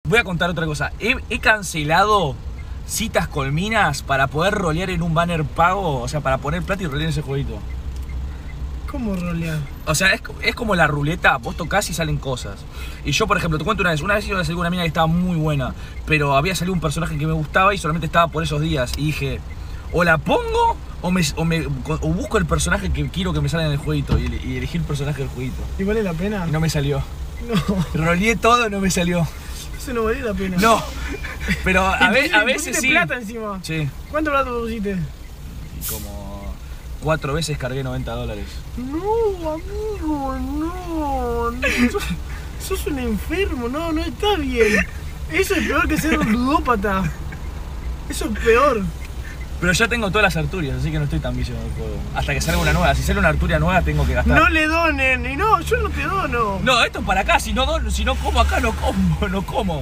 Voy a contar otra cosa. He cancelado citas con minas para poder rolear en un banner pago. O sea, para poner plata y rolear en ese jueguito. ¿Cómo rolear? O sea, es como la ruleta. Vos tocás y salen cosas. Y yo, por ejemplo, te cuento una vez. Una vez iba a salir con una mina que estaba muy buena, pero había salido un personaje que me gustaba y solamente estaba por esos días. Y dije, o la pongo o busco el personaje que quiero que me salga en el jueguito. Y elegí el personaje del jueguito. ¿Y vale la pena? Y no me salió. No. Roleé todo y no me salió. Eso no vale la pena. No. Pero a veces sí. Plata encima. Sí. ¿Cuánto plata pusiste? Y como 4 veces cargué $90. No, amigo, no. Sos un enfermo, no está bien. Eso es peor que ser un ludópata. Eso es peor. Pero ya tengo todas las Arturias, así que no estoy tan viciado en el juego. Hasta que salga una nueva. Si sale una Arturia nueva, tengo que gastar. No le donen. Y no, yo no te dono. No, esto es para acá. Si no como acá, no como.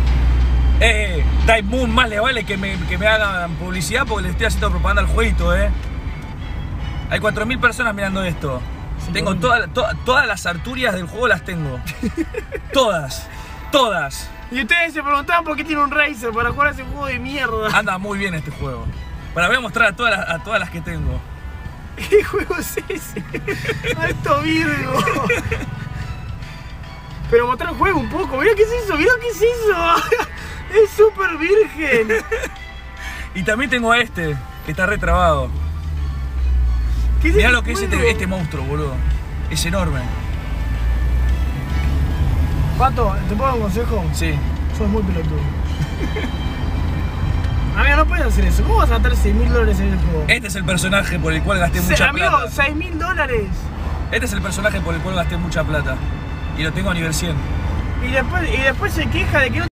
Type Moon, más le vale que me hagan publicidad porque le estoy haciendo propaganda al jueguito, Hay 4000 personas mirando esto. Sí, tengo todas las Arturias del juego, las tengo. Todas. Y ustedes se preguntaban por qué tiene un Razer para jugar a ese juego de mierda. Anda muy bien este juego. Para voy a mostrar a todas las que tengo. ¿Qué juego es ese? Alto Virgo. Pero mostrar el juego un poco. Mirá qué es eso, Es súper virgen. Y también tengo este, que está retrabado. Mirá lo que es este monstruo, boludo. Es enorme. Pato, ¿te puedo dar un consejo? Sí. Sos muy pelotudo. Amigo, no puedes hacer eso. ¿Cómo vas a gastar $6.000 en el juego? Este es el personaje por el cual gasté mucha plata. Amigo, $6.000. Este es el personaje por el cual gasté mucha plata. Y lo tengo a nivel 100. Y después se queja de que no